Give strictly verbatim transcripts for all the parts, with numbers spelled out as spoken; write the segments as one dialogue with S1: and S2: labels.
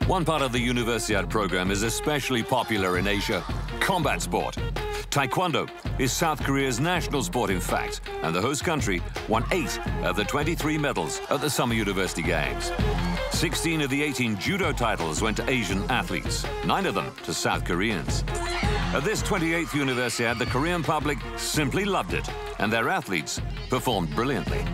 S1: One part of the Universiade program is especially popular in Asia: combat sport. Taekwondo is South Korea's national sport, in fact, and the host country won eight of the twenty-three medals at the Summer University Games. sixteen of the eighteen judo titles went to Asian athletes, nine of them to South Koreans. At this twenty-eighth Universiade, the Korean public simply loved it, and their athletes performed brilliantly.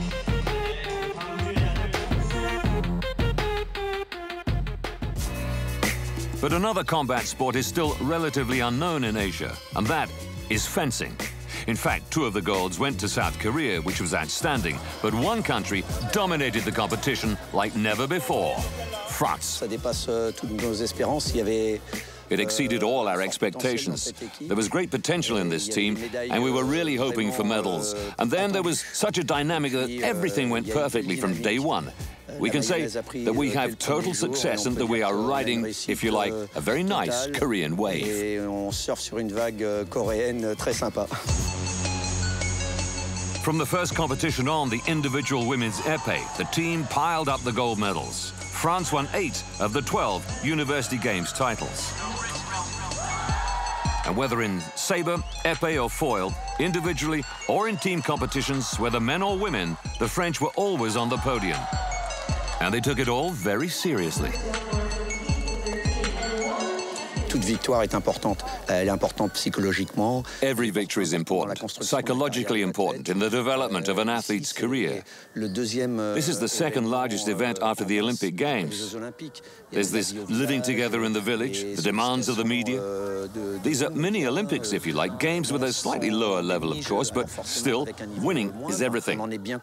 S1: But another combat sport is still relatively unknown in Asia, and that is fencing. In fact, two of the golds went to South Korea, which was outstanding, but one country dominated the competition like never before: France. It exceeded all our expectations. There was great potential in this team, and we were really hoping for medals. And then there was such a dynamic that everything went perfectly from day one. We can say that we have total success and that we are riding, if you like, a very nice Korean wave. From the first competition on, the individual women's épée, the team piled up the gold medals. France won eight of the twelve University Games titles. And whether in sabre, épée or foil, individually or in team competitions, whether men or women, the French were always on the podium. And they took it all very seriously.
S2: Toute victoire est importante. Elle est importante psychologiquement.
S1: Every victory is important, psychologically important in the development of an athlete's career. This is the second largest event after the Olympic Games. There's this living together in the village, the demands of the media. These are mini Olympics, if you like, games with a slightly lower level, of course, but still, winning is everything.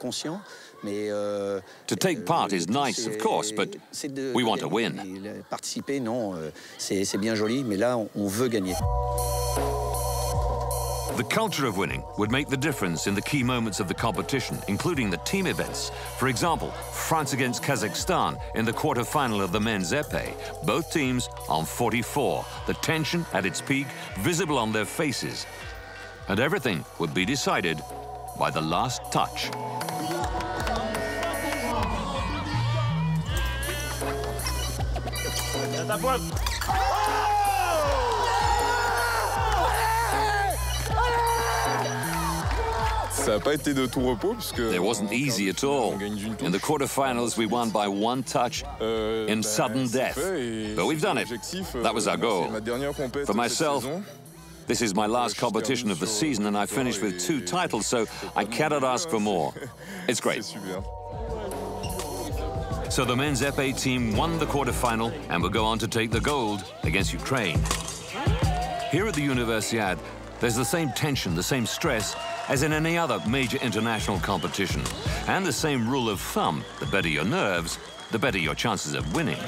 S1: To take part is nice, of course, but we want to win.
S2: Participer, non, c'est bien joli, mais là, on veut gagner.
S1: The culture of winning would make the difference in the key moments of the competition, including the team events. For example, France against Kazakhstan in the quarter-final of the men's épée. Both teams on forty-four, the tension at its peak, visible on their faces. And everything would be decided by the last touch.
S3: It
S1: wasn't easy at all. In the quarterfinals, we won by one touch in sudden death. But we've done it. That was our goal. For myself, this is my last competition of the season, and I finished with two titles, so I cannot ask for more. It's great. So the men's épée team won the quarterfinal and will go on to take the gold against Ukraine. Here at the Universiade, there's the same tension, the same stress as in any other major international competition. And the same rule of thumb: the better your nerves, the better your chances of winning.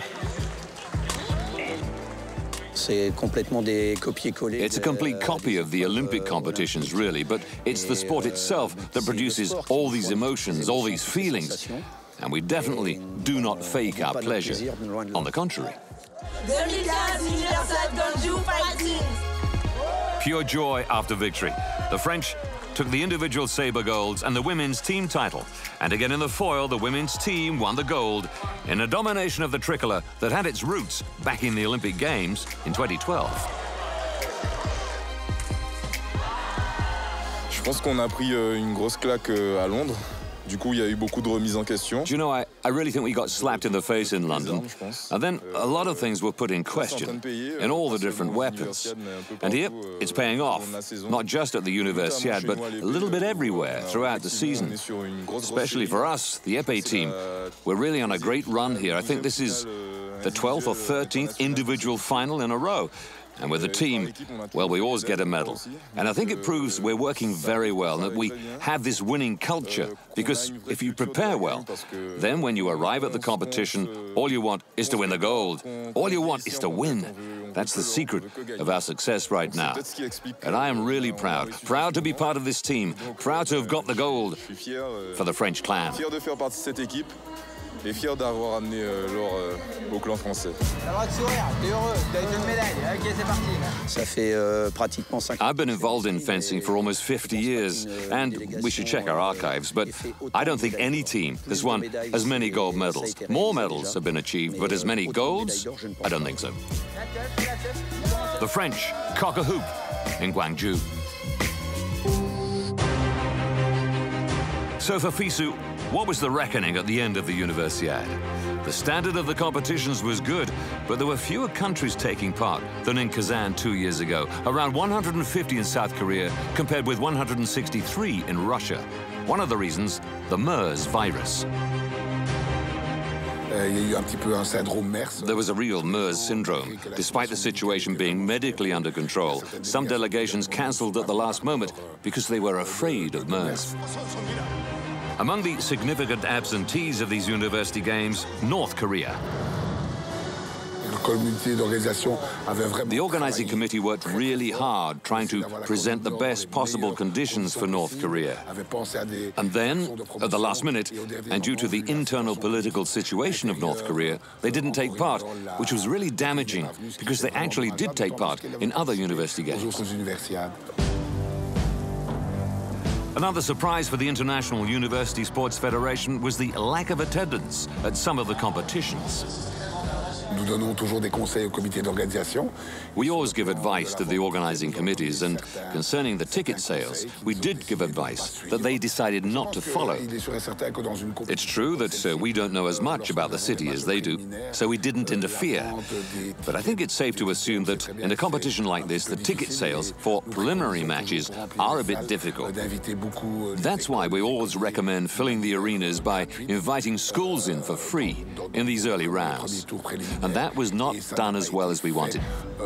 S1: It's a complete copy of the Olympic competitions, really, but it's the sport itself that produces all these emotions, all these feelings. And we definitely do not fake our pleasure. On the contrary. Pure joy after victory. The French took the individual sabre golds and the women's team title. And again in the foil, the women's team won the gold in a domination of the tricolour that had its roots back in the Olympic Games in twenty twelve.
S3: Je pense qu'on a pris une grosse claque à Londres. Du coup, il y a eu beaucoup de remises en question.
S1: Do you know, I, I really think we got slapped in the face in London. And then a lot of things were put in question, in all the different weapons. And here, it's paying off, not just at the Universiade, but a little bit everywhere throughout the season. Especially for us, the épée team. We're really on a great run here. I think this is the twelfth or thirteenth individual final in a row. And with the team, well, we always get a medal. And I think it proves we're working very well, that we have this winning culture. Because if you prepare well, then when you arrive at the competition, all you want is to win the gold. All you want is to win. That's the secret of our success right now. And I am really proud, proud to be part of this team, proud to have got the gold for the French clan.
S3: Et fier d'avoir amené euh, l'or euh, au clan français.
S4: T'as le droit de sourire, t'es heureux, t'as une médaille. Ok, c'est parti.
S2: Ça fait euh, pratiquement cinq ans.
S1: I've been involved in fencing for almost fifty years, and we should check our archives, but I don't think any team has won as many gold medals. More medals have been achieved, but as many golds? I don't think so. The French cock a hoop in Gwangju. So for Fisu, what was the reckoning at the end of the Universiade? The standard of the competitions was good, but there were fewer countries taking part than in Kazan two years ago, around one hundred fifty in South Korea compared with one hundred sixty-three in Russia. One of the reasons, the MERS virus. There was a real MERS syndrome. Despite the situation being medically under control, some delegations cancelled at the last moment because they were afraid of MERS. Among the significant absentees of these university games, North Korea. The organizing committee worked really hard trying to present the best possible conditions for North Korea. And then, at the last minute, and due to the internal political situation of North Korea, they didn't take part, which was really damaging because they actually did take part in other university games. Another surprise for the International University Sports Federation was the lack of attendance at some of the competitions. We always give advice to the organizing committees, and concerning the ticket sales, we did give advice that they decided not to follow. It's true that uh, we don't know as much about the city as they do, so we didn't interfere. But I think it's safe to assume that in a competition like this, the ticket sales for preliminary matches are a bit difficult. That's why we always recommend filling the arenas by inviting schools in for free in these early rounds. And that was not done as well as we wanted.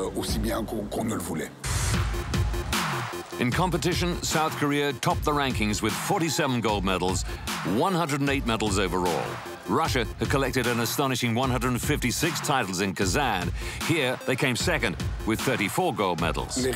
S1: In competition, South Korea topped the rankings with forty-seven gold medals, one hundred eight medals overall. Russia had collected an astonishing one hundred fifty-six titles in Kazan. Here, they came second with thirty-four gold medals. The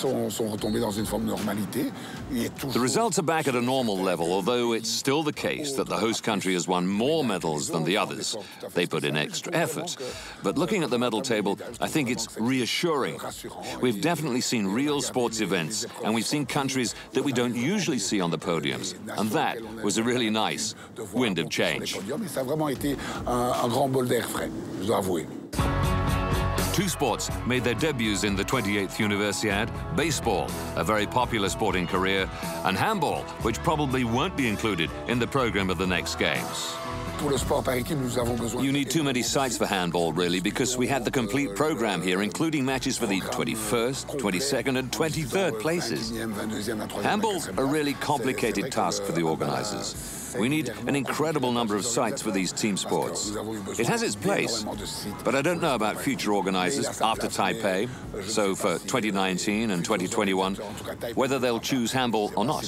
S1: results are back at a normal level, although it's still the case that the host country has won more medals than the others. They put in extra effort. But looking at the medal table, I think it's reassuring. We've definitely seen real sports events, and we've seen countries that we don't usually see on the podiums. And that was a really nice wind of change.
S5: Ça a vraiment été un, un grand bol d'air frais, je dois avouer.
S1: Two sports made their debuts in the twenty-eighth Universiade: baseball, a very popular sport in Korea, and handball, which probably won't be included in the program of the next games. You need too many sites for handball, really, because we had the complete program here, including matches for the twenty-first, twenty-second and twenty-third places. Handball's a really complicated task for the organizers. We need an incredible number of sites for these team sports. It has its place, but I don't know about future organizers after Taipei, so for twenty nineteen and twenty twenty-one, whether they'll choose handball or not.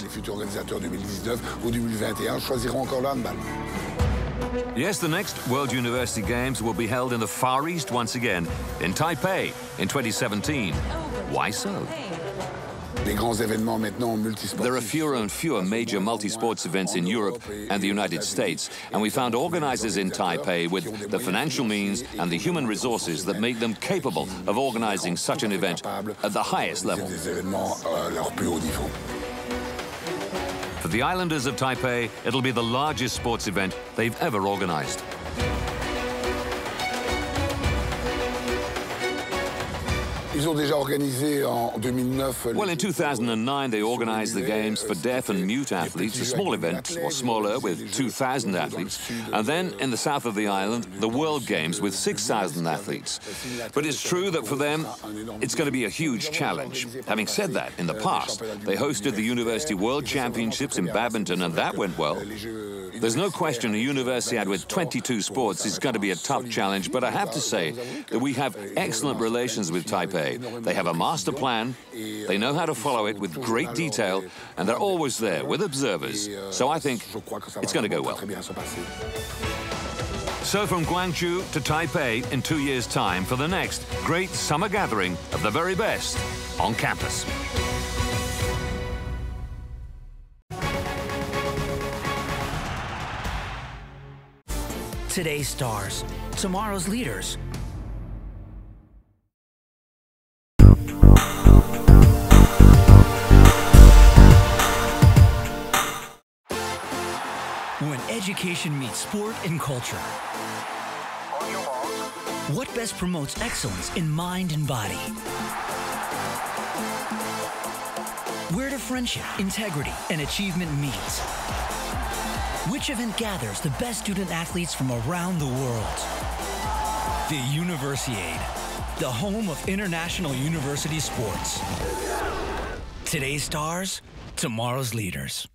S1: Yes, the next World University Games will be held in the Far East once again, in Taipei in twenty seventeen. Why so? There are fewer and fewer major multi-sports events in Europe and the United States, and we found organizers in Taipei with the financial means and the human resources that make them capable of organizing such an event at the highest level. For the islanders of Taipei, it'll be the largest sports event they've ever organized.
S5: Well,
S1: in two thousand nine, they organized the games for deaf and mute athletes, a small event, or smaller, with two thousand athletes. And then, in the south of the island, the World Games with six thousand athletes. But it's true that for them, it's going to be a huge challenge. Having said that, in the past, they hosted the University World Championships in badminton, and that went well. There's no question a Universiade with twenty-two sports is going to be a tough challenge, but I have to say that we have excellent relations with Taipei. They have a master plan, they know how to follow it with great detail, and they're always there with observers. So I think it's going to go well. So from Gwangju to Taipei in two years' time for the next great summer gathering of the very best on campus.
S6: Today's stars, tomorrow's leaders. When education meets sport and culture. What best promotes excellence in mind and body? Where do friendship, integrity, and achievement meet? Which event gathers the best student athletes from around the world? The Universiade, the home of international university sports. Today's stars, tomorrow's leaders.